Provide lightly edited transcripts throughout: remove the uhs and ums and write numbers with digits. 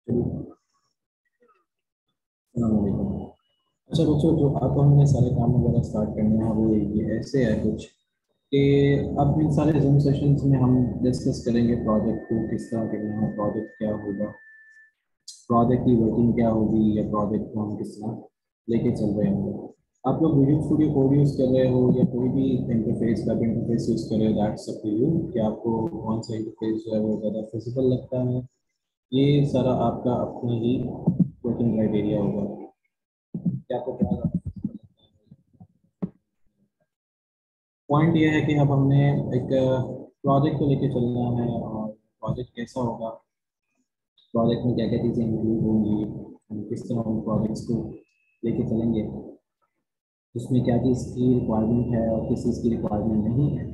चलिए, अस्सलाम वालेकुम। अच्छा बच्चों, जो अब हमने सारे काम वगैरह स्टार्ट करने हैं वो ये ऐसे है कुछ कि अब इन सारे जूम सेशंस में हम डिस्कस करेंगे प्रोजेक्ट को किस तरह करना है, प्रोजेक्ट क्या होगा, प्रोजेक्ट की वर्किंग क्या होगी, या प्रोजेक्ट को हम किस तरह लेके चल रहे होंगे। आप लोग विजुअल स्टूडियो कोड यूज़ कर रहे हो या कोई भी इंटरफेस वेब इंटरफेस यूज़ कर रहे हो, दैट्स अप टू यू कि आपको कौन सा इंटरफेस जो है वो ज़्यादा फिजिबल लगता है। ये सारा आपका अपना ही वर्किंग क्राइटेरिया होगा कि आपको क्या ज़्यादा feasible लगता है। पॉइंट ये है कि अब हमने एक प्रोजेक्ट को लेके चलना है, और प्रोजेक्ट कैसा होगा, प्रोजेक्ट में क्या क्या चीज़ें इंक्लूड होंगी, हम किस तरह उन प्रोजेक्ट्स को लेके चलेंगे, उसमें क्या चीज़ की रिक्वायरमेंट है और किस चीज़ की रिक्वायरमेंट नहीं है।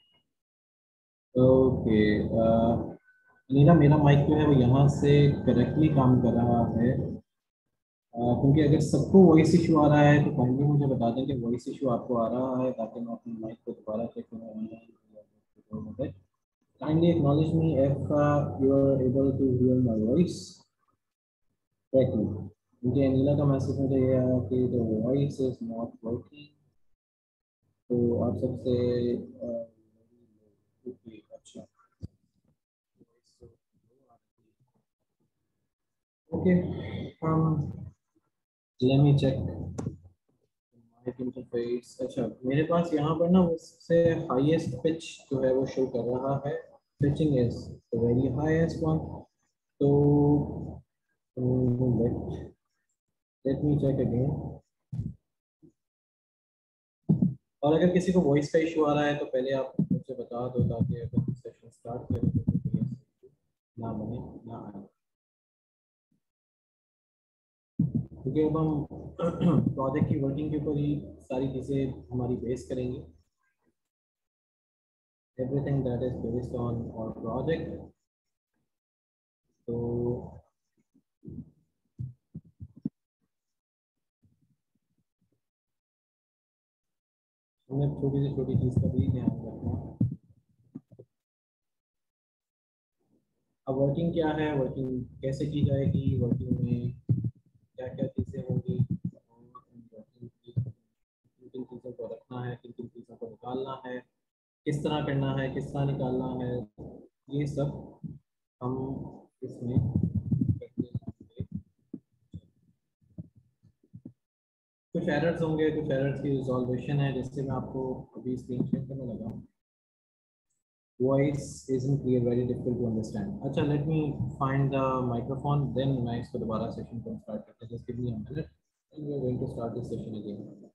ओके, नीना, मेरा माइक जो है वो यहाँ से करेक्टली काम कर रहा है। क्योंकि अगर सबको वॉइस इशू आ रहा है तो काइंडली मुझे बता दें कि वॉइस इशू आपको आ रहा है, ताकि मैं अपने माइक को दोबारा चेक करूँ online. Kindly acknowledge me if you are able to hear my voice correctly. क्योंकि अनिला का मैसेज मुझे ये आया कि the voice is not working. तो आप सबसे अच्छा, okay, let me check mic interface. अच्छा, मेरे पास यहाँ पर ना उससे हाईएस्ट पिच जो है वो शो कर रहा है, pitching is the very highest one. तो let let me check again. और अगर किसी को वॉइस का इशू आ रहा है तो पहले आप मुझे बता दो, ताकि अगर हम सेशन स्टार्ट करें तो कोई ऐसा issue ना बने, ना आए। क्योंकि अब हम प्रोजेक्ट की वर्किंग के ऊपर ही सारी चीज़ें हमारी बेस करेंगे। Everything that is based on our project. तो हमें छोटी से छोटी चीज़ का भी ध्यान रखना है। अब वर्किंग क्या है, वर्किंग कैसे की जाएगी, वर्किंग में क्या क्या चीज़ें होंगी, और वर्किंग की किन किन चीज़ों को रखना है, किन किन चीज़ों को निकालना है, किस तरह करना है, किस तरह निकालना है, ये सब हम इसमें करते जाएंगे। कुछ एरर्स होंगे, कुछ एरर्स की रिजॉल्वेशन है, जैसे मैं आपको अभी स्क्रीन शेयर करने लगा हूँ। Voice isn't clear, very difficult to understand। अच्छा, let me find the microphone, then मैं इसको दोबारा सेशन को स्टार्ट करते हैं। Just give me a minute and we are going to start this session again.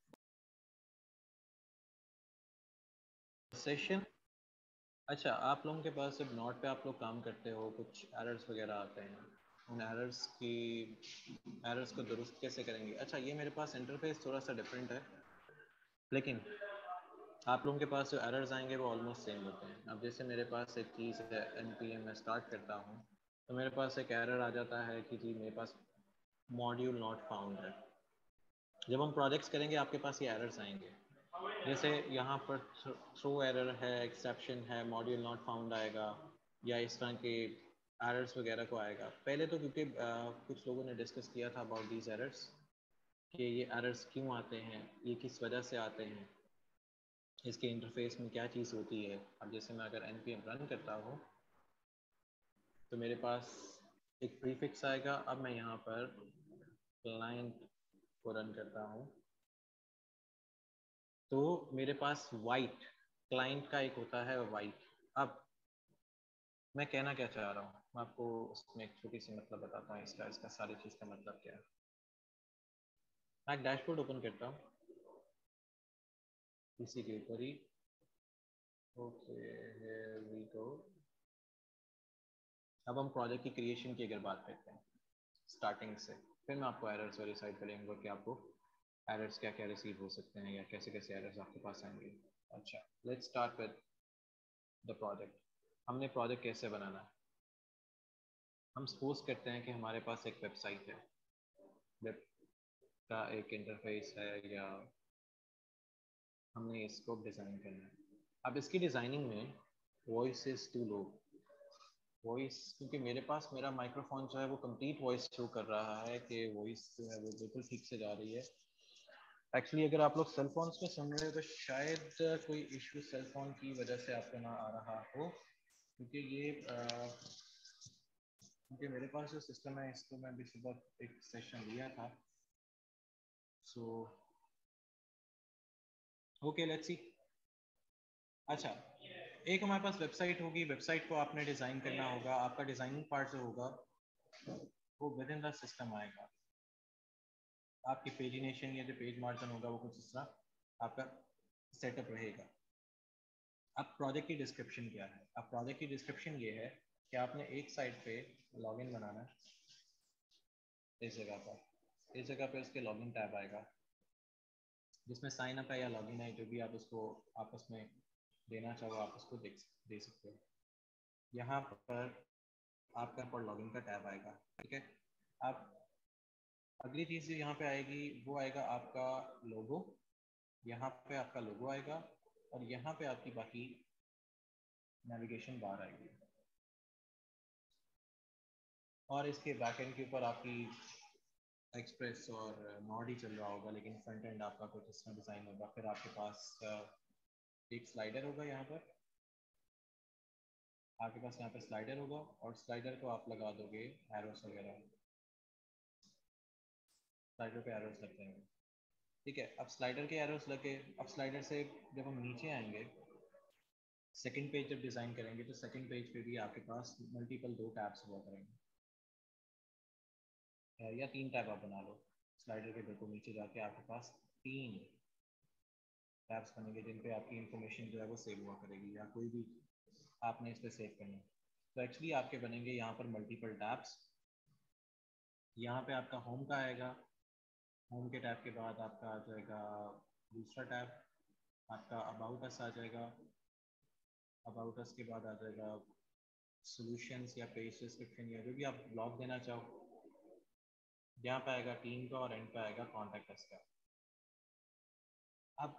Session. अच्छा, आप लोगों के पास जब नोट पे आप लोग काम करते हो, कुछ एरर्स वगैरह आते हैं, उन एरर्स को दुरुस्त कैसे करेंगे। अच्छा, ये मेरे पास इंटरफेस थोड़ा सा डिफरेंट है, लेकिन आप लोगों के पास जो एरर्स आएंगे वो ऑलमोस्ट सेम होते हैं। अब जैसे मेरे पास एक चीज़ है, npm में स्टार्ट करता हूँ तो मेरे पास एक एरर आ जाता है कि जी मेरे पास मॉड्यूल नॉट फाउंड है। जब हम प्रोजेक्ट्स करेंगे आपके पास ये एरर्स आएंगे, जैसे यहाँ पर थ्रो एरर है, एक्सेप्शन है, मॉड्यूल नॉट फाउंड आएगा, या इस तरह के एरर्स वगैरह को आएगा। पहले तो क्योंकि कुछ लोगों ने डिस्कस किया था अबाउट दीज एरर्स कि ये एरर्स क्यों आते हैं, ये किस वजह से आते हैं, इसके इंटरफेस में क्या चीज़ होती है। अब जैसे मैं अगर npm रन करता हूँ तो मेरे पास एक प्रीफिक्स आएगा। अब मैं यहाँ पर क्लाइंट को रन करता हूँ तो मेरे पास वाइट क्लाइंट का एक होता है वाइट। अब मैं कहना क्या चाह रहा हूँ, मैं आपको उसमें एक छोटी सी मतलब बताता हूँ, इसका इसका सारी चीज़ का मतलब क्या है। मैं एक डैशबोर्ड ओपन करता हूँ इसी के ऊपर ही। Okay, here we go. अब हम प्रोजेक्ट की क्रिएशन की अगर बात करते हैं स्टार्टिंग से, फिर मैं आपको एरर्स वाली साइड करेंगे कि आपको एरर्स क्या क्या रिसीव हो सकते हैं या कैसे कैसे एरर्स आपके पास आएंगे। अच्छा, let's start with the project. हमने प्रोजेक्ट कैसे बनाना है। हम सपोज करते हैं कि हमारे पास एक वेबसाइट है, वेब का एक इंटरफेस है, या हमने इसको डिज़ाइन करना है। अब इसकी डिज़ाइनिंग में voice is too low, voice, क्योंकि मेरे पास मेरा माइक्रोफोन जो है वो कंप्लीट वॉइस शो कर रहा है कि वॉइस जो है वो बिल्कुल ठीक से जा रही है। एक्चुअली अगर आप लोग सेल फोन्स में सुन रहे हो तो शायद कोई इशू सेल फोन की वजह से आपको ना आ रहा हो, क्योंकि ये क्योंकि मेरे पास जो सिस्टम है इसको मैं अभी सुबह एक सेशन लिया था। So okay, let's see. अच्छा, एक हमारे पास वेबसाइट होगी, वेबसाइट को आपने डिज़ाइन करना होगा। आपका डिज़ाइनिंग पार्ट जो होगा वो विद इन द सिस्टम आएगा। आपकी पेजिनेशन या जो पेज मार्जिन होगा वो कुछ इस तरह आपका सेटअप रहेगा। अब प्रोजेक्ट की डिस्क्रिप्शन क्या है? अब प्रोजेक्ट की डिस्क्रिप्शन ये है कि आपने एक साइड पे लॉगिन बनाना है। इस जगह पर उसके लॉगिन टैब आएगा जिसमें साइन अप है या लॉगिन है, जो भी आप उसको आपस में देना चाहो आप उसको दे सकते हो। यहाँ पर आपका पर लॉगिन का टैब आएगा, ठीक है। अब अगली चीज़ जो यहाँ पे आएगी वो आएगा आपका लोगो। यहाँ पे आपका लोगो आएगा और यहाँ पे आपकी बाकी नेविगेशन बार आएगी, और इसके बैकएंड के ऊपर आपकी एक्सप्रेस और नॉड ही चल रहा होगा, लेकिन फ्रंट एंड आपका कुछ इस तरह डिज़ाइन होगा। फिर आपके पास एक स्लाइडर होगा, यहाँ पर आपके पास यहाँ पे स्लाइडर होगा और स्लाइडर को आप लगा दोगे एरोस वगैरह, स्लाइडर पे एरोस लग जाएंगे, ठीक है। अब स्लाइडर के एरोस लगे, अब स्लाइडर से जब हम नीचे आएंगे सेकंड पेज जब डिज़ाइन करेंगे तो सेकंड पेज पे भी आपके पास मल्टीपल 2 टैब्स हुआ करेंगे, या 3 टैब आप बना लो। स्लाइडर के बिल्कुल नीचे जाके आपके पास 3 टैब्स बनेंगे जिन पे आपकी इंफॉर्मेशन जो है वो सेव हुआ करेगी, या कोई भी आपने इस पर सेव करना है। तो एक्चुअली आपके बनेंगे यहाँ पर मल्टीपल टैब्स। यहाँ पे आपका होम का आएगा, होम के टैब के बाद आपका आ जाएगा दूसरा टैब, आपका अबाउट अस आ जाएगा। अबाउट अस के बाद आ जाएगा सॉल्यूशंस या पेज डिस्क्रिप्शन या जो भी आप ब्लॉग देना चाहो। यहाँ पे आएगा टीम का और एंड पे आएगा कॉन्टैक्ट अस का। अब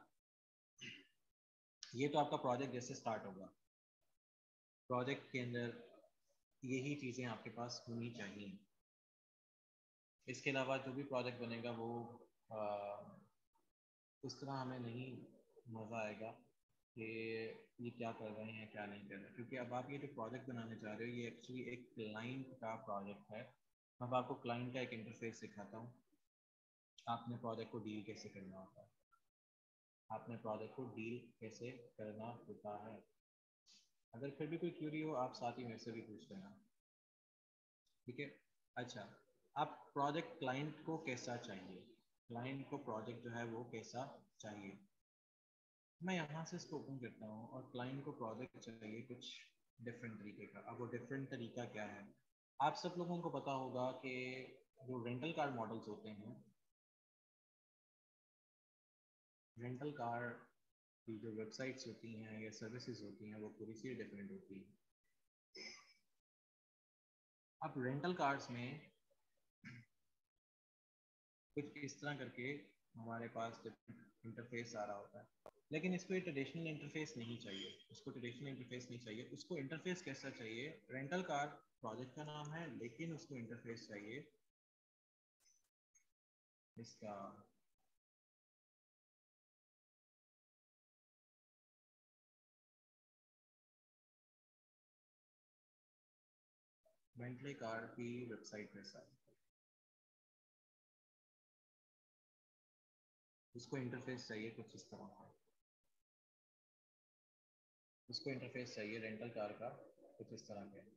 ये तो आपका प्रोजेक्ट जैसे स्टार्ट होगा, प्रोजेक्ट के अंदर यही चीज़ें आपके पास होनी चाहिए। इसके अलावा जो भी प्रोजेक्ट बनेगा वो उस तरह हमें नहीं मज़ा आएगा कि ये क्या कर रहे हैं क्या नहीं कर रहे, क्योंकि अब आप ये जो प्रोजेक्ट बनाने जा रहे हो ये एक्चुअली एक क्लाइंट का प्रोजेक्ट है। अब आपको क्लाइंट का एक इंटरफेस सिखाता हूँ, आपने प्रोजेक्ट को डील कैसे करना होता है, आपने प्रोजेक्ट को डील कैसे करना होता है। अगर फिर भी कोई क्यूरी हो आप साथ ही मेरे से भी पूछ लेना, ठीक है। अच्छा, आप प्रोजेक्ट क्लाइंट को कैसा चाहिए, क्लाइंट को प्रोजेक्ट जो है वो कैसा चाहिए। मैं यहाँ से इसको ओपन करता हूँ और क्लाइंट को प्रोजेक्ट चाहिए कुछ डिफरेंट तरीके का। अब वो डिफरेंट तरीका क्या है, आप सब लोगों को पता होगा कि जो रेंटल कार मॉडल्स होते हैं, रेंटल कार की जो वेबसाइट्स होती हैं या सर्विसेज होती हैं वो पूरी सी डिफरेंट होती हैं। अब रेंटल कार्स में कुछ इस तरह करके हमारे पास इंटरफेस आ रहा होता है, लेकिन इसको ये ट्रेडिशनल इंटरफेस नहीं चाहिए, उसको ट्रेडिशनल इंटरफेस नहीं चाहिए। उसको इंटरफेस कैसा चाहिए, रेंटल कार प्रोजेक्ट का नाम है लेकिन उसको इंटरफेस चाहिए इसका बेंटली कार की वेबसाइट जैसा, उसको इंटरफेस चाहिए कुछ इस तरह का, उसको इंटरफेस चाहिए रेंटल कार का कुछ इस तरह का,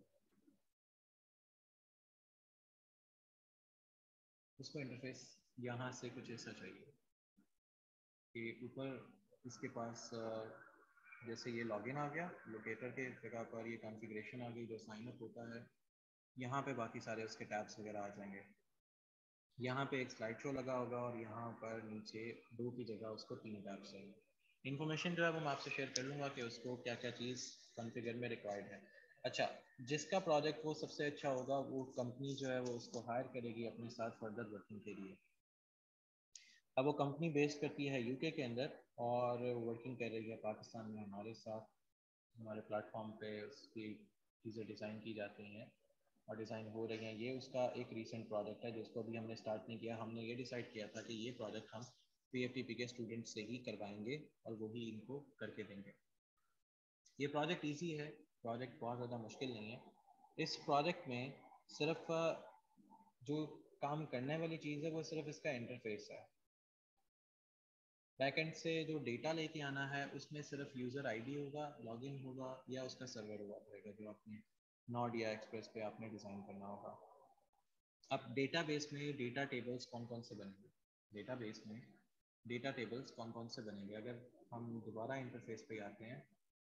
उसको इंटरफेस यहाँ से कुछ ऐसा चाहिए कि ऊपर इसके पास जैसे ये लॉगिन आ गया, लोकेटर के जगह पर ये कॉन्फ़िगरेशन आ गई जो साइन अप होता है, यहाँ पे बाकी सारे उसके टैब्स वगैरह आ जाएंगे। यहाँ पे एक स्लाइड शो लगा होगा और यहाँ पर नीचे 2 की जगह उसको 3 टैब्स चाहिए। इन्फॉर्मेशन जो है वो मैं आपसे शेयर कर लूँगा कि उसको क्या क्या चीज़ कॉन्फ़िगर में रिक्वायर्ड है। अच्छा, जिसका प्रोजेक्ट वो सबसे अच्छा होगा वो कंपनी जो है वो उसको हायर करेगी अपने साथ फर्दर वर्किंग के लिए। अब वो कंपनी बेस्ड करती है यूके के अंदर और वर्किंग कर रही है पाकिस्तान में हमारे साथ, हमारे प्लेटफॉर्म पे उसकी चीज़ें डिज़ाइन की जाती हैं और डिज़ाइन हो रही हैं। ये उसका एक रीसेंट प्रोजेक्ट है जिसको अभी हमने स्टार्ट नहीं किया। हमने ये डिसाइड किया था कि ये प्रोजेक्ट हम PFTP के स्टूडेंट से ही करवाएंगे और वही इनको करके देंगे। ये प्रोजेक्ट ईजी है, प्रोजेक्ट बहुत ज़्यादा मुश्किल नहीं है। इस प्रोजेक्ट में सिर्फ जो काम करने वाली चीज़ है वो सिर्फ इसका इंटरफेस है। बैकएंड से जो डेटा लेके आना है उसमें सिर्फ यूज़र आईडी होगा, लॉगिन होगा या उसका सर्वर हुआ रहेगा जो आपने नोड या एक्सप्रेस पे आपने डिज़ाइन करना होगा। अब डेटाबेस में डेटा टेबल्स कौन कौन से बनेंगे, डेटाबेस में डेटा टेबल्स कौन कौन से बनेंगे, अगर हम दोबारा इंटरफेस पे आते हैं,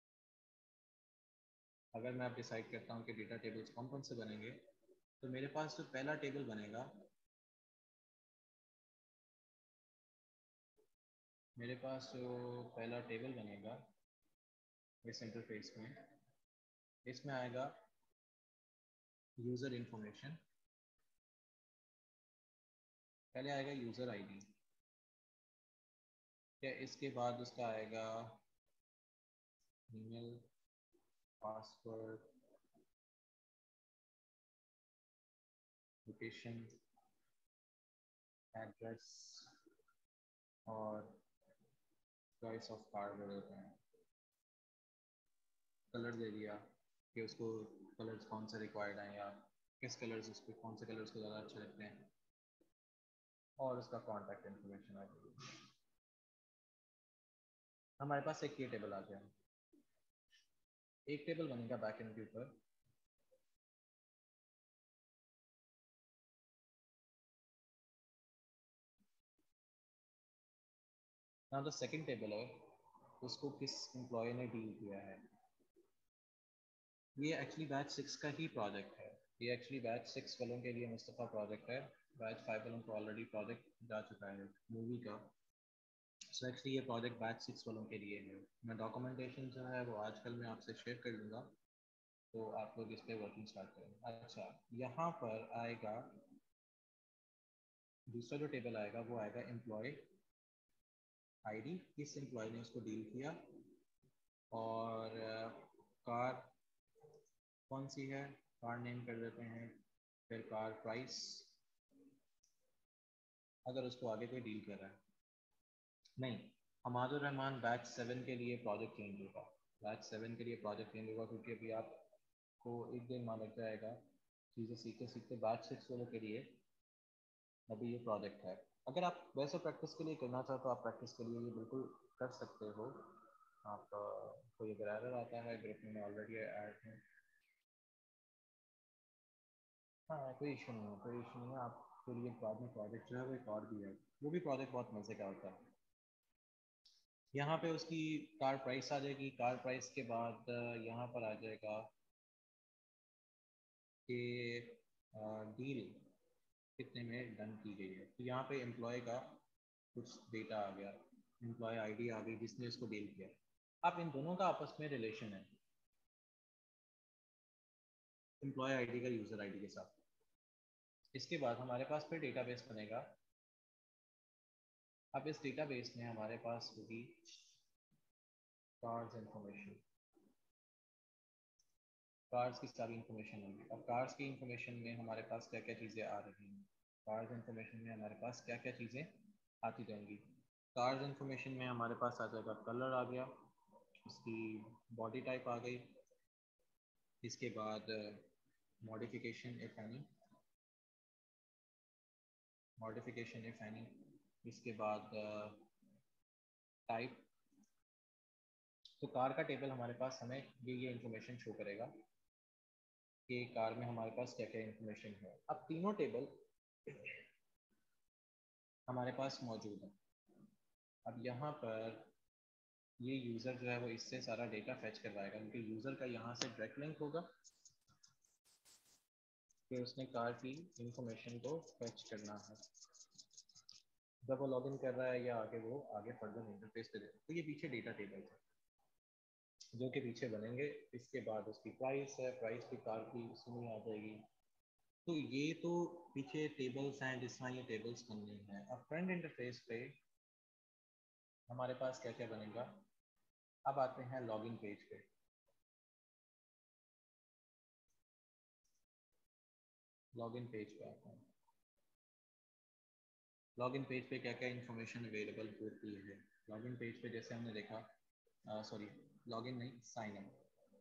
अगर मैं अब डिसाइड करता हूँ कि डेटा टेबल्स कौन कौन से बनेंगे, तो मेरे पास जो पहला टेबल बनेगा, मेरे पास जो पहला टेबल बनेगा इस इंटरफेस में, इसमें आएगा यूज़र इन्फॉर्मेशन। पहले आएगा यूज़र आईडी, क्या इसके बाद उसका आएगा ईमेल, पासवर्ड, लोकेशन, एड्रेस और चॉइस ऑफ कार दे देते हैं। कलर दे दिया कि उसको कलर्स कौन से रिक्वायर्ड हैं या किस कलर्स उसको, कौन से कलर्स को ज़्यादा अच्छे लगते हैं, और उसका कॉन्टैक्ट इन्फॉर्मेशन आ गई। हमारे पास एक ये टेबल आ गया। एक टेबल बनेगा बैकएंड के ऊपर, ना तो सेकंड टेबल है उसको किस एम्प्लॉय ने डील किया है। ये एक्चुअली बैच 6 का ही प्रोजेक्ट है, ये एक्चुअली बैच 6 वालों के लिए मुस्तफ़ा प्रोजेक्ट है। बैच 5 वालों को ऑलरेडी प्रोजेक्ट जा चुका है मूवी का। सो एक्चुअली ये प्रोजेक्ट बैच 6 वालों के लिए है। मैं डॉक्यूमेंटेशन जो है वो आजकल मैं आपसे शेयर कर दूँगा, तो आप लोग इस पर वर्किंग स्टार्ट करें। अच्छा, यहाँ पर आएगा दूसरा जो टेबल आएगा वो आएगा एम्प्लॉय आईडी, किस एम्प्लॉय ने उसको डील किया, और कार कौन सी है, कार नेम कर देते हैं, फिर कार प्राइस अगर उसको आगे कोई डील कर रहा है। नहीं, हमादुर रहमान बैच 7 के लिए प्रोजेक्ट चेंज होगा, बैच 7 के लिए प्रोजेक्ट चेंज होगा क्योंकि अभी आपको एक दिन मान लग जाएगा चीज़ें सीखते सीखते। बैच 6 वालों के लिए अभी ये प्रोजेक्ट है। अगर आप वैसे प्रैक्टिस के लिए करना चाहो तो आप प्रैक्टिस के लिए ये बिल्कुल कर सकते हो। आप कोई अगर एरर आता है ग्रुप में ऑलरेडी ऐड है, हाँ कोई इशू नहीं है, कोई इशू नहीं है। आपके लिए बाद में प्रोजेक्ट जो है वो एक और भी है, वो भी प्रोजेक्ट बहुत मज़े का होता है। यहाँ पे उसकी कार प्राइस आ जाएगी, कार प्राइस के बाद यहाँ पर आ जाएगा कि डील कितने में डन की गई है। तो यहाँ पे एम्प्लॉय का कुछ डेटा आ गया, एम्प्लॉय आईडी आ गई जिसने इसको डील किया। अब इन दोनों का आपस में रिलेशन है एम्प्लॉय आईडी का यूज़र आईडी के साथ। इसके बाद हमारे पास फिर डेटाबेस बनेगा। अब इस डेटाबेस में हमारे पास होगी कार्स इन्फॉर्मेशन, कार्स की सारी इन्फॉर्मेशन होगी। अब कार्स की इन्फॉर्मेशन में हमारे पास क्या क्या चीज़ें आ रही हैं, कार्स इन्फॉर्मेशन में हमारे पास क्या क्या चीज़ें आती रहेंगी। कार्स इन्फॉर्मेशन में हमारे पास आ जाएगा कलर आ गया, उसकी बॉडी टाइप आ गई, इसके बाद modification if any, modification if any, इसके बाद टाइप। तो कार का टेबल हमारे पास हमें ये इन्फॉर्मेशन शो करेगा कि कार में हमारे पास क्या क्या इन्फॉर्मेशन है। अब तीनों टेबल हमारे पास मौजूद है। अब यहाँ पर ये यूज़र जो है वो इससे सारा डेटा फैच करवाएगा क्योंकि यूज़र का यहाँ से डायरेक्ट लिंक होगा कि उसने कार की इंफॉर्मेशन को फैच करना है। जब वो लॉगिन कर रहा है या आगे वो आगे फर्दर इंटरफेस पे देगा। तो ये पीछे डेटा टेबल है जो कि पीछे बनेंगे। इसके बाद उसकी प्राइस है, प्राइस भी कार की उसमें आ जाएगी। तो ये तो पीछे टेबल्स हैं जिसमें ये टेबल्स बननी है। अब फ्रंट इंटरफेस पे हमारे पास क्या क्या बनेगा। अब आते हैं लॉगिन पेज पे। लॉगिन पेज पे आता हूँ। लॉगिन पेज पे क्या क्या इन्फॉर्मेशन अवेलेबल होती है। लॉगिन पेज पे जैसे हमने देखा, सॉरी लॉगिन नहीं, sign up.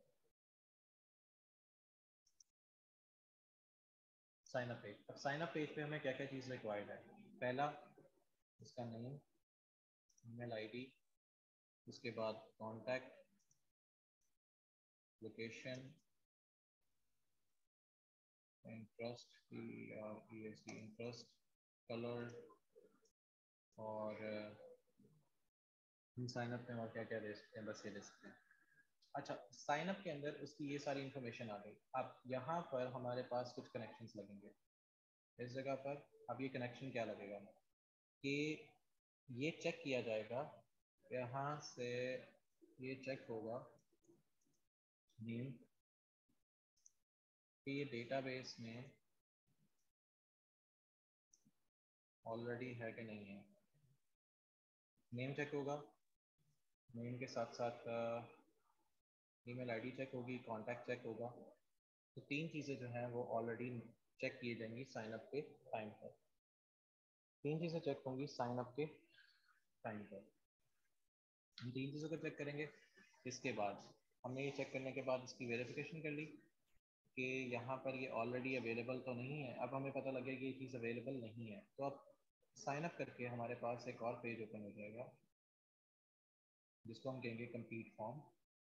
Sign up page, अब साइन अप पेज पे हमें क्या क्या चीज़ रिक्वायर्ड है। पहला इसका नेम, ईमेल आईडी, उसके बाद contact, location, interest ESD interest, colour, और हम साइन अप में और क्या क्या दे सकते हैं, बस ये दे सकते हैं। अच्छा, साइन अप के अंदर उसकी ये सारी इन्फॉर्मेशन आ गई। अब यहाँ पर हमारे पास कुछ कनेक्शंस लगेंगे। इस जगह पर अब ये कनेक्शन क्या लगेगा कि ये चेक किया जाएगा, यहाँ से ये चेक होगा नेम कि ये डेटाबेस में ऑलरेडी है कि नहीं है। नेम चेक होगा, नेम के साथ साथ ईमेल आईडी चेक होगी, कॉन्टैक्ट चेक होगा। तो तीन चीज़ें जो हैं वो ऑलरेडी चेक किए जाएंगी साइन अप के टाइम पर। तीन चीज़ें चेक होंगी साइन अप के टाइम पर। हम तीन चीज़ों को चेक करेंगे। इसके बाद हमने ये चेक करने के बाद इसकी वेरिफिकेशन कर ली कि यहाँ पर ये ऑलरेडी अवेलेबल तो नहीं है। अब हमें पता लगे कि ये चीज़ अवेलेबल नहीं है, तो अब साइन अप करके हमारे पास एक और पेज ओपन हो जाएगा जिसको हम कहेंगे कंप्लीट फॉर्म।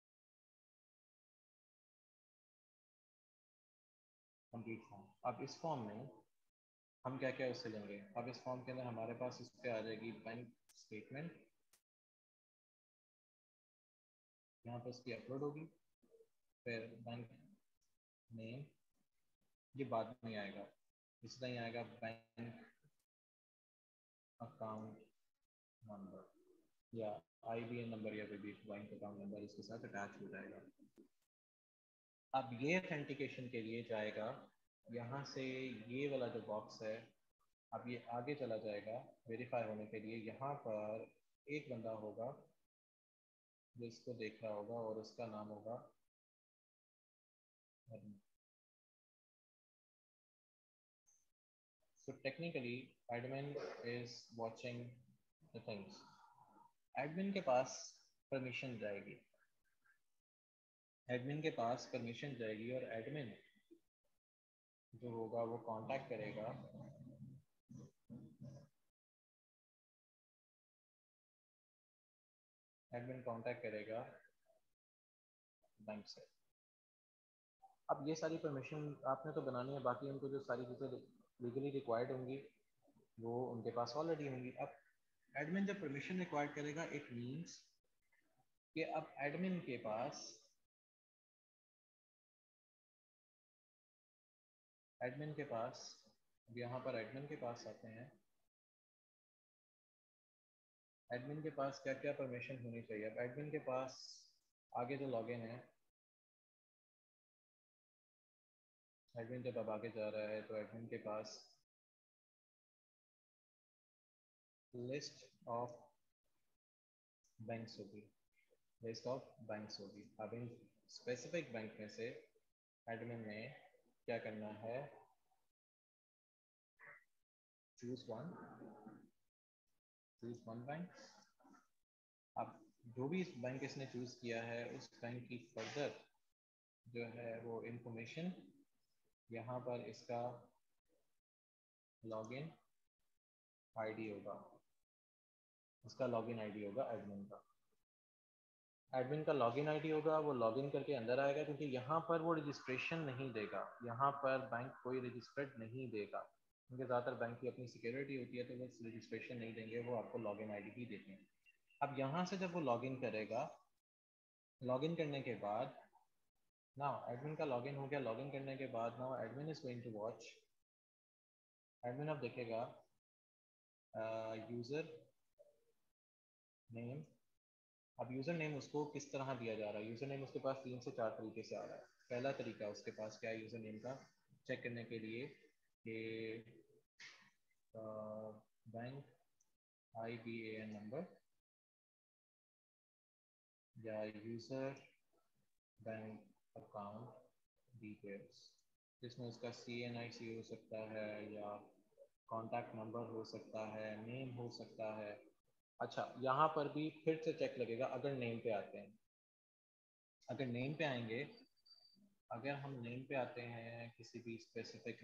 कंप्लीट फॉर्म, अब इस फॉर्म में हम क्या क्या उससे लेंगे। अब इस फॉर्म के अंदर हमारे पास इस पर आ जाएगी बैंक स्टेटमेंट, यहाँ पर उसकी अपलोड होगी। फिर बैंक नेम, ये बाद में आएगा, इस तरह ही आएगा बैंक अकाउंट नंबर या IBN नंबर या कोई भी बैंक अकाउंट नंबर इसके साथ अटैच हो जाएगा। अब ये ऑथेंटिकेशन के लिए जाएगा यहाँ से, ये वाला जो बॉक्स है, अब ये आगे चला जाएगा वेरीफाई होने के लिए। यहाँ पर एक बंदा होगा जो इसको देख रहा होगा और उसका नाम होगा हरम। So technically admin is watching the things। Admin के पास परमिशन जाएगी, एडमिन के पास परमिशन जाएगी और एडमिन जो होगा वो कांटेक्ट करेगा एडमिन कांटेक्ट करेगा बैंक से। अब ये सारी परमिशन आपने तो बनानी है, बाकी उनको जो सारी चीज़ें लीगली रिक्वायर्ड होंगी वो उनके पास ऑलरेडी होंगी। अब एडमिन जब परमिशन रिक्वायर्ड करेगा इट मीन्स कि अब एडमिन के पास, एडमिन के पास, अब यहाँ पर एडमिन के पास आते हैं। एडमिन के पास क्या क्या परमिशन होनी चाहिए। अब एडमिन के पास आगे जो लॉगिन है, एडमिन जब अब आगे जा रहा है तो एडमिन के पास लिस्ट ऑफ बैंक्स होगी, लिस्ट ऑफ बैंक्स होगी। अब इन स्पेसिफिक बैंक में से एडमिन ने क्या करना है, चूज वन बैंक। अब जो भी इस बैंक इसने चूज किया है उस बैंक की फर्दर जो है वो इंफॉर्मेशन यहाँ पर इसका लॉगिन आईडी होगा, इसका लॉगिन आईडी होगा एडमिन का। एडमिन का लॉगिन आईडी होगा, वो लॉगिन करके अंदर आएगा क्योंकि यहाँ पर वो रजिस्ट्रेशन नहीं देगा, यहाँ पर बैंक कोई रजिस्टर्ड नहीं देगा क्योंकि ज़्यादातर बैंक की अपनी सिक्योरिटी होती है तो वो रजिस्ट्रेशन नहीं देंगे, वो आपको लॉगिन आईडी ही देते हैं। अब यहाँ से जब वो लॉगिन करेगा, लॉगिन करने के बाद नाउ एडमिन का लॉगिन हो गया। लॉगिन करने के बाद now admin is going to watch, admin अब देखेगा यूज़र नेम। अब यूज़र नेम उसको किस तरह दिया जा रहा है, यूज़र नेम उसके पास 3 से 4 तरीके से आ रहा है। पहला तरीका उसके पास क्या है यूज़र नेम का चेक करने के लिए कि बैंक IBAN नंबर या यूज़र बैंक अकाउंट डिटेल्स। जिसमें उसका CNIC हो सकता है या कॉन्टैक्ट नंबर हो सकता है, नेम हो सकता है। अच्छा, यहाँ पर भी फिर से चेक लगेगा अगर नेम पे आते हैं। अगर नेम पे आएंगे, अगर हम नेम पे आते हैं किसी भी स्पेसिफिक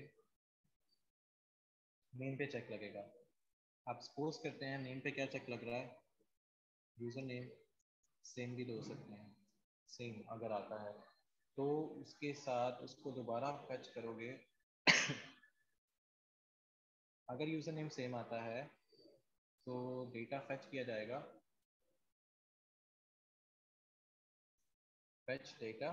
नेम पे चेक लगेगा। आप सपोज करते हैं नेम पे क्या चेक लग रहा है, यूज़र नेम सेम भी तो हो सकते हैं, सेम अगर आता है तो उसके साथ उसको दोबारा फैच करोगे। अगर यूज़र नेम सेम आता है तो डेटा फैच किया जाएगा, फैच डेटा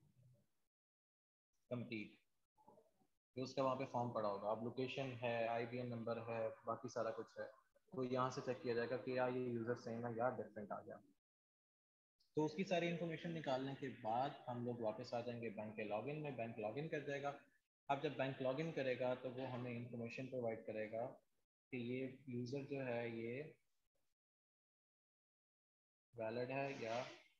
कंप्लीट, तो उसका वहाँ पे फॉर्म पड़ा होगा। अब लोकेशन है, IBN नंबर है, बाकी सारा कुछ है, तो यहाँ से चेक किया जाएगा कि यार ये यूज़र सेम है या डिफरेंट आ गया। तो उसकी सारी इन्फॉर्मेशन निकालने के बाद हम लोग वापस आ जाएंगे बैंक के लॉगिन में, बैंक लॉगिन कर जाएगा। अब जब बैंक लॉगिन करेगा तो वो हमें इन्फॉर्मेशन प्रोवाइड करेगा कि ये यूज़र जो है ये वैलिड है या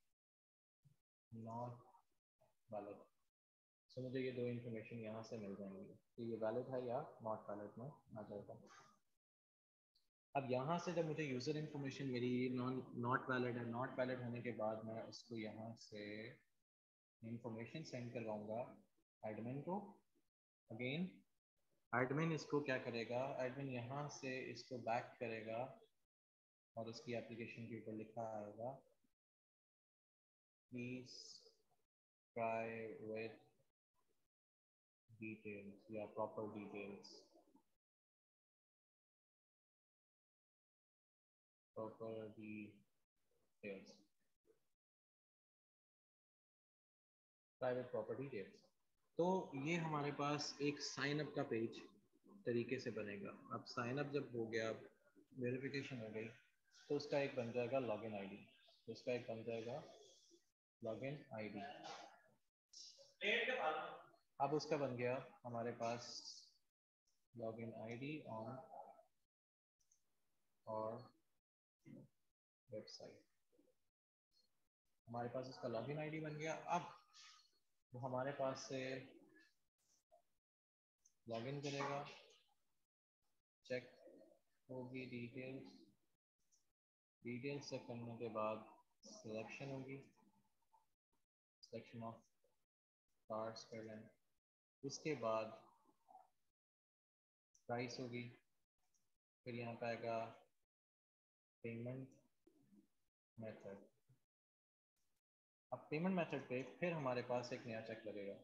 नॉट वैलिड। सो मुझे ये दो इन्फॉर्मेशन यहाँ से मिल जाएंगी कि ये वैलिड है या नॉट वैलिड में आ जाएगा। अब यहाँ से जब मुझे यूज़र इन्फॉर्मेशन मेरी नॉट वैलिड है, नॉट वैलिड होने के बाद मैं उसको यहाँ से इन्फॉर्मेशन सेंड करवाऊँगा एडमिन को। अगेन एडमिन इसको क्या करेगा, एडमिन यहाँ से इसको बैक करेगा और इसकी एप्लीकेशन के ऊपर लिखा आएगा प्लीज ट्राई विद डिटेल्स या proper details, proper details, try with proper details. तो ये हमारे पास एक साइन अप का पेज तरीके से बनेगा। अब साइन अप जब हो गया, वेरिफिकेशन हो गई, तो उसका एक बन जाएगा लॉगिन आईडी, उसका एक बन जाएगा लॉगिन आईडी। अब उसका बन गया हमारे पास लॉगिन आईडी ऑन और वेबसाइट, हमारे पास उसका लॉगिन आईडी बन गया। अब वो हमारे पास से लॉगिन करेगा, चेक होगी डिटेल्स, डिटेल्स चेक करने के बाद सिलेक्शन होगी, सिलेक्शन ऑफ कार्ड्स कर लें, उसके बाद प्राइस होगी, फिर यहाँ पे आएगा पेमेंट मेथड। अब पेमेंट मेथड पे फिर हमारे पास एक नया चेक लगेगा,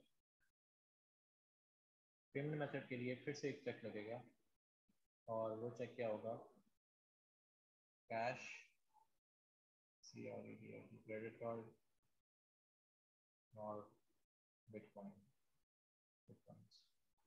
पेमेंट मेथड के लिए फिर से एक चेक लगेगा और वो चेक क्या होगा, कैश, CRED, क्रेडिट कार्ड और बिटकॉइन, बिटकॉइंस।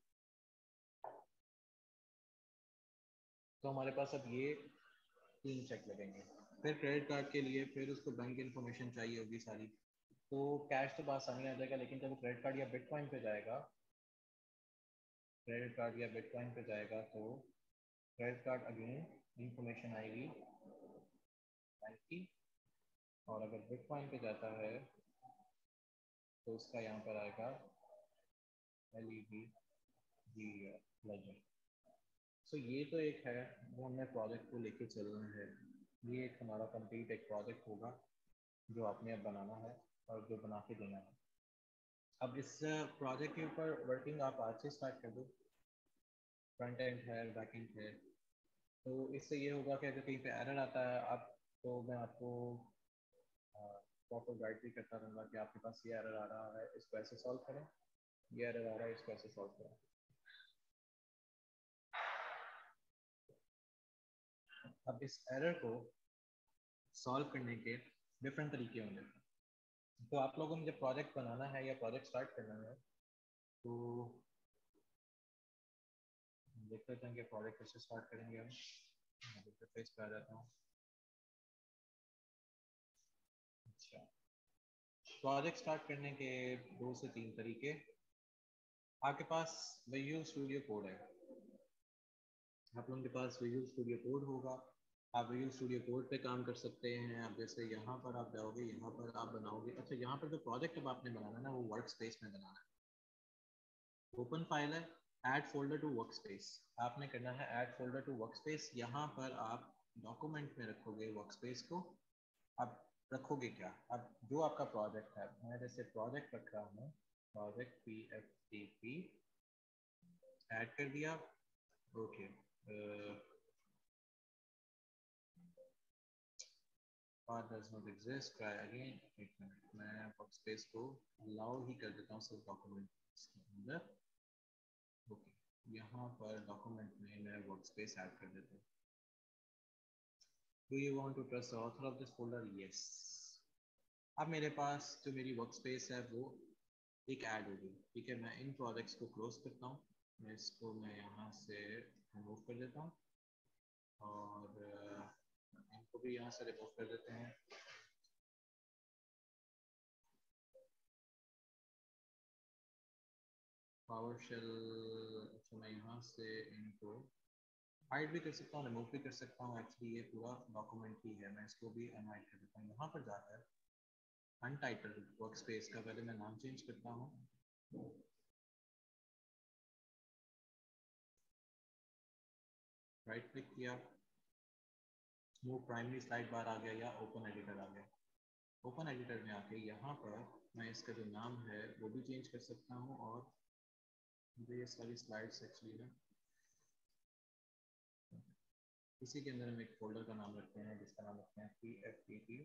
तो हमारे पास अब ये तीन चेक लगेंगे। फिर क्रेडिट कार्ड के लिए फिर उसको बैंक इन्फॉर्मेशन चाहिए होगी सारी, तो कैश तो आसानी आ जाएगा, लेकिन जब वो क्रेडिट कार्ड या बिटकॉइन पे जाएगा, क्रेडिट कार्ड या बिटकॉइन पे जाएगा तो क्रेडिट कार्ड अगेन इंफॉर्मेशन आएगी बैंक की, और अगर बिटकॉइन पे जाता है तो उसका यहाँ पर आएगा LEB लेजर। सो ये तो एक है, वो हमने प्रोजेक्ट को लेके चलना है। ये एक हमारा कंप्लीट एक प्रोजेक्ट होगा जो आपने अब बनाना है और जो बना के देना है। अब इस प्रोजेक्ट के ऊपर वर्किंग आप आज से स्टार्ट कर दो, फ्रंट एंड है, बैक एंड है। तो इससे ये होगा कि अगर कहीं पे एरर आता है आप, तो मैं आपको प्रॉपर गाइड भी करता रहूँगा कि आपके पास ये एरर आ रहा है, इसको ऐसे सॉल्व करें, ये एरर आ रहा है, इसको ऐसे सॉल्व करें। अब इस एरर को सॉल्व करने के डिफरेंट तरीके होंगे। तो आप लोगों ने जब प्रोजेक्ट बनाना है या प्रोजेक्ट स्टार्ट करना है तो देख लेते हैं कि प्रोजेक्ट कैसे स्टार्ट करेंगे हम। इंटरफेस पे आ जाता हूँ। अच्छा, प्रोजेक्ट स्टार्ट करने के 2 से 3 तरीके। आपके पास विजुअल स्टूडियो कोड है, आप लोगों के पास विजुअल स्टूडियो कोड होगा, आप विजुअल स्टूडियो कोड पे काम कर सकते हैं। आप जैसे यहाँ पर आप जाओगे, यहाँ पर आप बनाओगे। अच्छा, यहाँ पर जो प्रोजेक्ट अब आपने बनाना है ना, वो वर्क स्पेस में बनाना है। ओपन फाइल है, add folder to work space. आपने करना है add folder to work space. यहाँ पर आप डॉक्यूमेंट में रखोगे वर्क स्पेस को। अब रखोगे क्या, अब जो आपका प्रोजेक्ट है, मैं जैसे प्रोजेक्ट रख रहा हूँ, project P F T P add कर दिया। Okay, path does not exist, try again। एक मिनट, मैं वर्क स्पेस को अलाउ ही कर देता हूँ सिर्फ डॉक्यूमेंट के अंदर। ओके, यहाँ पर डॉक्यूमेंट में मैं वर्क स्पेस ऐड कर देता हूँ। Do you want to trust the author of this folder? Yes. अब मेरे पास जो मेरी वर्क स्पेस है वो एक ऐड होगी। ठीक है, मैं इन प्रोजेक्ट्स को क्लोज करता हूँ। मैं यहाँ से रिमूव कर देता हूँ और इनको भी यहाँ से रिमूव कर देते हैं। पावर शेल, अच्छा मैं यहाँ से इनको हाइड भी कर सकता हूँ, रिमूव भी कर सकता हूँ। एक्चुअली ये पूरा डॉक्यूमेंट ही है, मैं इसको भी अनहाइड कर देता हूँ। यहाँ पर जाकर अनटाइटल्ड वर्क स्पेस का पहले मैं नाम चेंज करता हूँ। राइट क्लिक किया, मूव प्राइमरी स्लाइड बार आ गया या ओपन एडिटर आ गया। ओपन एडिटर में आके यहाँ पर मैं इसका जो नाम है वो भी चेंज कर सकता हूँ। और मुझे ये सारी स्लाइड्स एक्चुअली ना इसी के अंदर हम एक फोल्डर का नाम रखते हैं जिसका नाम रखते हैं PFTP।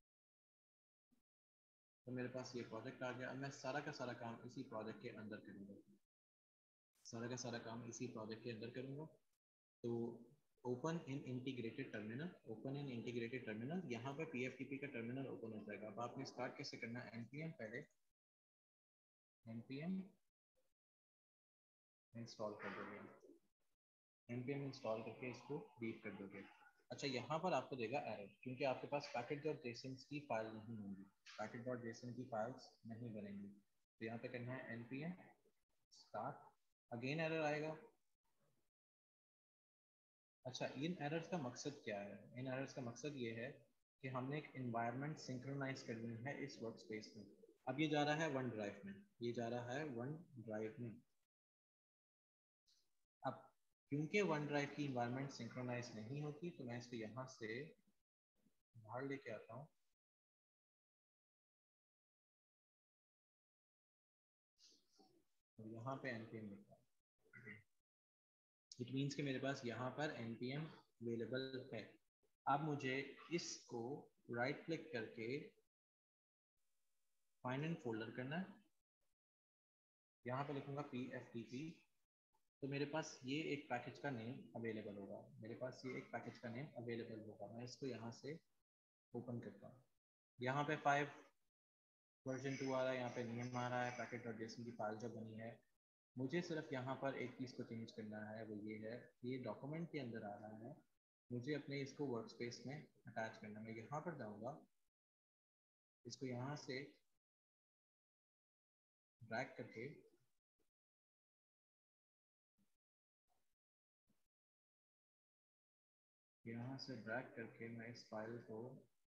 तो मेरे पास ये प्रोजेक्ट आ गया। अब मैं सारा का सारा काम इसी प्रोजेक्ट के अंदर करूँगा, सारा का सारा काम इसी प्रोजेक्ट के अंदर करूँगा। तो open in integrated terminal, open in integrated terminal, यहाँ पर PFTP का टर्मिनल ओपन हो जाएगा। अब आपने स्टार्ट कैसे करना है, npm पहले npm इंस्टॉल कर दोगे, npm इंस्टॉल करके इसको रीड कर दोगे। अच्छा, यहाँ पर आपको देगा एरर क्योंकि आपके पास package.json की फाइल नहीं होंगी, package.json की फाइल्स नहीं बनेंगी। तो यहाँ पे करना है npm स्टार्ट, अगेन एरर आएगा। अच्छा, इन एरर्स का मकसद क्या है? इन एरर्स का मकसद ये है कि हमने एक इन्वायरमेंट सिंक्रोनाइज करनी है इस वर्क स्पेस में। अब ये जा रहा है वन ड्राइव में, ये जा रहा है वन ड्राइव में। अब क्योंकि वन ड्राइव की इन्वायरमेंट सिंक्रोनाइज नहीं होती तो मैं इसको यहाँ से बाहर लेके आता हूँ। और यहाँ पे npm लिखा है, इट मीन्स कि मेरे पास यहाँ पर npm अवेलेबल है। अब मुझे इसको राइट क्लिक करके फाइंड एंड फोल्डर करना है। यहाँ पे लिखूंगा PFTP। तो मेरे पास ये एक पैकेज का नेम अवेलेबल होगा, मेरे पास ये एक पैकेज का नेम अवेलेबल होगा। मैं इसको यहाँ से ओपन करता हूँ। यहाँ पे 5 वर्जन 2 आ रहा है, यहाँ पे नेम आ रहा है, पैकेट.json की फाइल जो बनी है। मुझे सिर्फ यहाँ पर एक चीज़ को चेंज करना है, वो ये है ये डॉक्यूमेंट के अंदर आ रहा है, मुझे अपने इसको वर्क स्पेस में अटैच करना है। मैं यहाँ पर जाऊँगा, इसको यहाँ से ड्रैग करके मैं इस फाइल को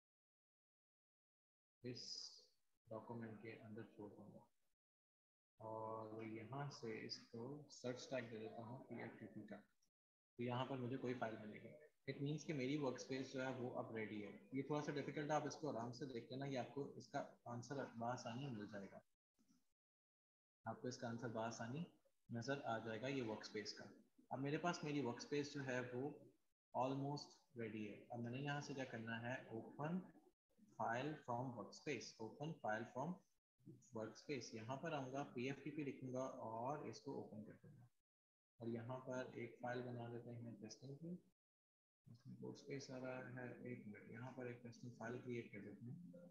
इस डॉक्यूमेंट के अंदर छोड़ दूँगा और यहाँ से इसको सर्च टैग दे देता हूँ PFTP का। तो यहाँ पर मुझे कोई फाइल मिलेगी। इट मीन्स कि मेरी वर्क स्पेस जो है वो अब रेडी है। ये थोड़ा सा डिफिकल्ट है, आप इसको आराम से देख लेना, ये आपको इसका आंसर बआसानी मिल जाएगा। आपको इसका आंसर बआसानी नज़र आ जाएगा ये वर्क स्पेस का। अब मेरे पास मेरी वर्क स्पेस जो है वो ऑलमोस्ट रेडी है। अब मैंने यहाँ से क्या करना है, open file from work space, open file from work space. यहाँ पर आऊँगा, PFTP लिखूँगा और इसको ओपन कर दूँगा। और यहाँ पर एक फाइल बना देते हैं टेस्टिंग की, इसमें वर्क स्पेस आ रहा है। एक मिनट, यहाँ पर एक टेस्टिंग फाइल क्रिएट कर देते हैं।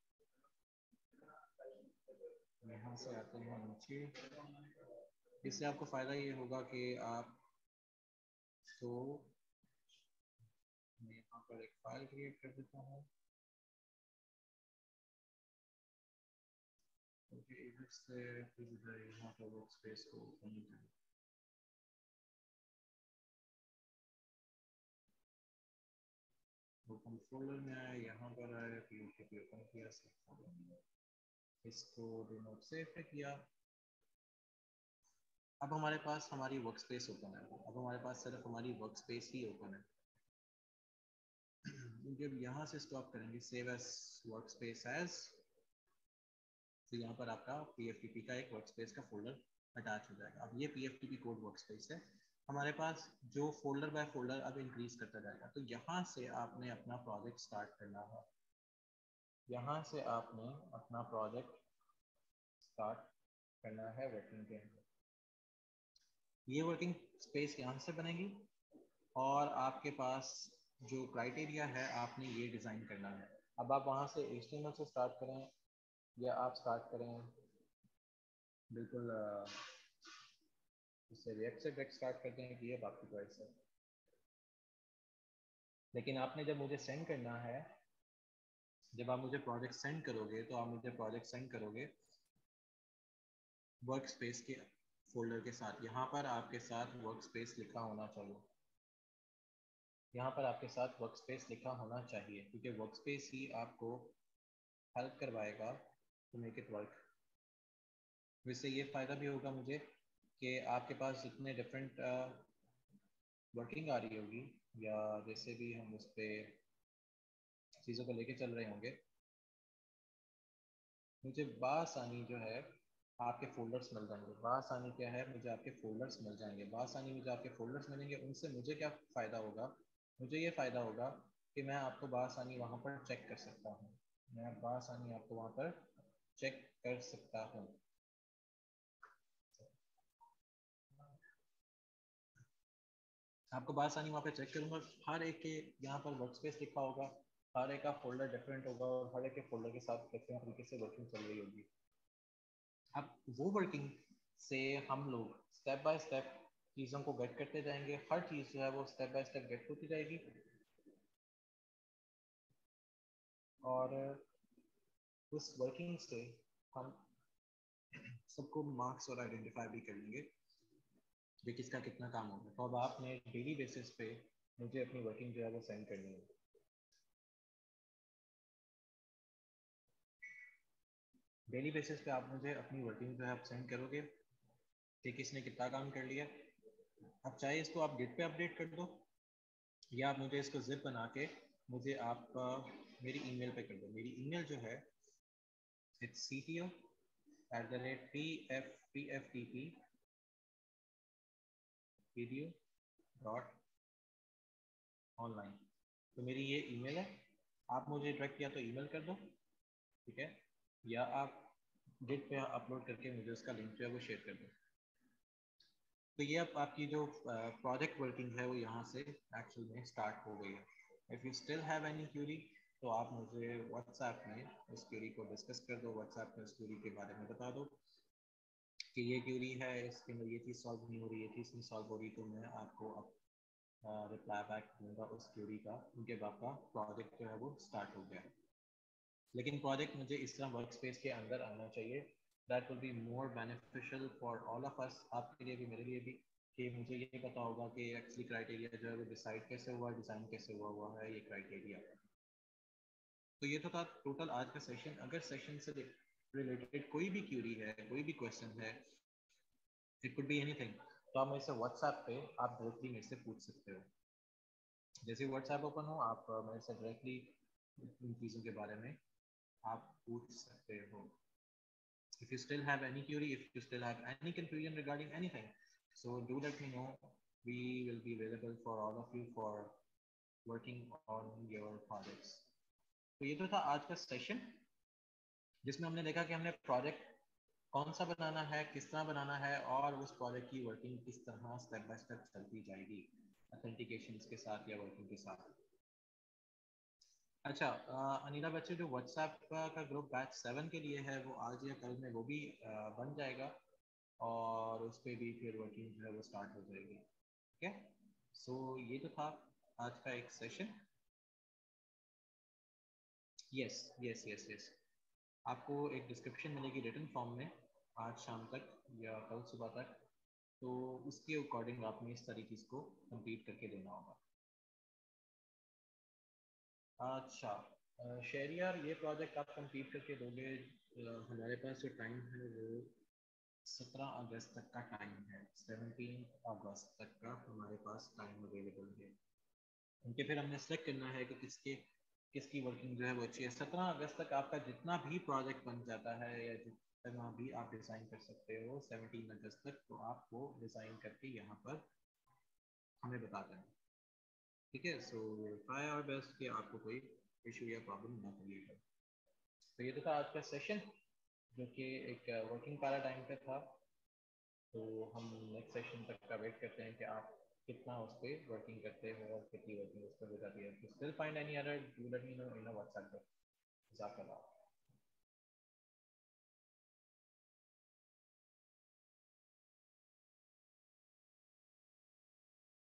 यहाँ से आते हैं नीचे। इससे आपको फ़ायदा ये होगा कि आप तो मैं यहाँ पर एक फाइल क्रिएट कर देता हूँ। ओके, इधर से फिर इधर यहाँ पर वर्क स्पेस को ओपन करें। ओपन फोल्डर में आया, यहाँ पर आया, PFTP ओपन किया, सेव फोल्डर, इसको डू नॉट सेव पे किया। अब हमारे पास हमारी वर्क स्पेस ओपन है, अब हमारे पास सिर्फ हमारी वर्क स्पेस ही ओपन है। जब यहाँ से स्टॉप करेंगे save as work space as, तो यहाँ पर आपका PFTP का एक वर्क स्पेस का फोल्डर अटैच हो जाएगा। अब ये PFTP कोड वर्क स्पेस है हमारे पास, जो फोल्डर बाय फोल्डर अब इंक्रीज करता जाएगा। तो यहाँ से आपने अपना प्रोजेक्ट स्टार्ट करना है, यहाँ से आपने अपना प्रोजेक्ट स्टार्ट करना है वर्किंग के अंदर। ये वर्किंग स्पेस यहाँ से बनेगी और आपके पास जो क्राइटेरिया है आपने ये डिज़ाइन करना है। अब आप वहाँ से HTML से स्टार्ट करें या आप स्टार्ट करें बिल्कुल इससे रिएक्ट से डायरेक्ट स्टार्ट करते हैं कि ये आपकी चॉइस है। लेकिन आपने जब मुझे सेंड करना है, जब आप मुझे प्रोजेक्ट सेंड करोगे तो आप मुझे प्रोजेक्ट सेंड करोगे वर्क स्पेस के फोल्डर के साथ। यहाँ पर आपके साथ वर्क स्पेस लिखा होना चाहिए, यहाँ पर आपके साथ वर्क स्पेस लिखा होना चाहिए, क्योंकि वर्क स्पेस ही आपको हेल्प करवाएगा टू मेक इट वर्क। वैसे ये फ़ायदा भी होगा मुझे कि आपके पास जितने डिफरेंट वर्किंग आ रही होगी या जैसे भी हम उस पर चीज़ों को लेके चल रहे होंगे, मुझे बासानी जो है आपके फोल्डर्स मिल जाएंगे। बासानी क्या है, मुझे आपके फोल्डर्स मिल जाएंगे। बासानी मुझे आपके फोल्डर्स मिलेंगे, उनसे मुझे क्या फ़ायदा होगा, मुझे ये फ़ायदा होगा कि मैं आपको बासानी वहाँ पर चेक कर सकता हूँ, मैं बासानी आपको वहाँ पर चेक कर सकता हूँ। आपको बासानी वहाँ पे चेक करूँगा, हर एक के यहाँ पर वर्क स्पेस लिखा होगा, हर एक का फोल्डर डिफरेंट होगा और हर एक के फोल्डर के साथ डिफरेंट तरीके से वर्किंग चल रही होगी। अब वो वर्किंग से हम लोग स्टेप बाय स्टेप चीज़ों को गेट करते जाएंगे, हर चीज़ जो है वो स्टेप बाय स्टेप गेट होती जाएगी और उस वर्किंग से हम सबको मार्क्स और आइडेंटिफाई भी कर लेंगे कि किसका कितना काम होगा। तो अब आपने डेली बेसिस पे मुझे अपनी वर्किंग जो है वो सेंड करनी है। डेली बेसिस पे आप मुझे अपनी वर्किंग जो है आप सेंड करोगे कि किसने कितना काम कर लिया। अब चाहे इसको आप गिट पे अपडेट कर दो या आप मुझे इसको जिप बना के मुझे आप मेरी ईमेल पे कर दो। मेरी ईमेल जो है it's cto@pftp video dot online. तो मेरी ये ईमेल है, आप मुझे डायरेक्ट या तो ईमेल कर दो, ठीक है, या आप गिट पे अपलोड करके मुझे उसका लिंक जो है वो शेयर कर दो। तो ये अब आपकी जो प्रोजेक्ट वर्किंग है वो यहाँ से एक्चुअल में स्टार्ट हो गई है। If you still have any query तो आप मुझे व्हाट्सएप में उस क्यूरी को डिस्कस कर दो, व्हाट्सएप में उस क्यूरी के बारे में बता दो कि ये क्यूरी है, इसके अंदर ये चीज़ सॉल्व नहीं हो रही, ये चीज़ नहीं सॉल्व हो रही, तो मैं आपको अब रिप्लाई बैक दूंगा उस क्यूरी का, क्योंकि अब आपका प्रोजेक्ट जो है वो स्टार्ट हो गया है। लेकिन प्रोजेक्ट मुझे इस तरह वर्क स्पेस के अंदर आना चाहिए, that will be more beneficial for all of us, आपके लिए भी मेरे लिए भी, कि मुझे ये पता होगा कि एक्चुअली क्राइटेरिया जो है वो डिसाइड कैसे हुआ, डिज़ाइन कैसे हुआ है ये क्राइटेरिया। तो ये तो था टोटल आज का सेशन। अगर सेशन से रिलेटेड कोई भी क्यूरी है, कोई भी क्वेश्चन है, इट कुड बी एनीथिंग, तो आप मेरे से व्हाट्सएप पे आप डायरेक्टली मेरे से पूछ सकते हो। जैसे व्हाट्सएप ओपन हो आप मेरे से डायरेक्टली इन चीज़ों के बारे में आप पूछ सकते हो। If you still have any query, if you still have any confusion regarding anything, so do let me know. We will be available for all of you for working on your projects. तो ये तो था आज का session जिसमें हमने देखा कि हमने प्रोजेक्ट कौन सा बनाना है, किस तरह बनाना है और उस प्रोजेक्ट की वर्किंग किस तरह स्टेप बाय स्टेप चलती जाएगी ऑथेंटिकेशन के साथ या वर्किंग के साथ। अच्छा अनिला बच्चे, जो व्हाट्सएप का ग्रुप बैच 7 के लिए है वो आज या कल में वो भी बन जाएगा और उस पर भी फिर वर्किंग जो है वो स्टार्ट हो जाएगी। ठीक है, सो ये तो था आज का एक session. Yes yes yes yes, आपको एक डिस्क्रिप्शन मिलेगी रिटन फॉर्म में आज शाम तक या कल सुबह तक, तो उसके अकॉर्डिंग आपने इस सारी चीज़ को कंप्लीट करके देना होगा। अच्छा शेरियार, ये प्रोजेक्ट आप कंप्लीट करके दोगे, हमारे पास जो टाइम है वो 17 अगस्त तक का टाइम है, 17 अगस्त तक का हमारे पास टाइम अवेलेबल है। उनके फिर हमने सेलेक्ट करना है कि किसकी वर्किंग जो है वो अच्छी है। 17 अगस्त तक आपका जितना भी प्रोजेक्ट बन जाता है या जितना भी आप डिज़ाइन कर सकते हो 17 अगस्त तक, तो आप वो डिज़ाइन करके यहाँ पर हमें बता देना। ठीक है, सो ट्राई आवर बेस्ट कि आपको कोई इशू या प्रॉब्लम ना क्रिएट हो। तो ये तो था आज का सेशन, जो कि एक वर्किंग पैरा टाइम पे था। तो हम नेक्स्ट सेशन तक का वेट करते हैं कि आप कितना उस पर वर्किंग करते हो और कितनी वर्किंग उस पर हो जाती है। तो still find any other, do let me know in WhatsApp. जज़ाकल्लाह।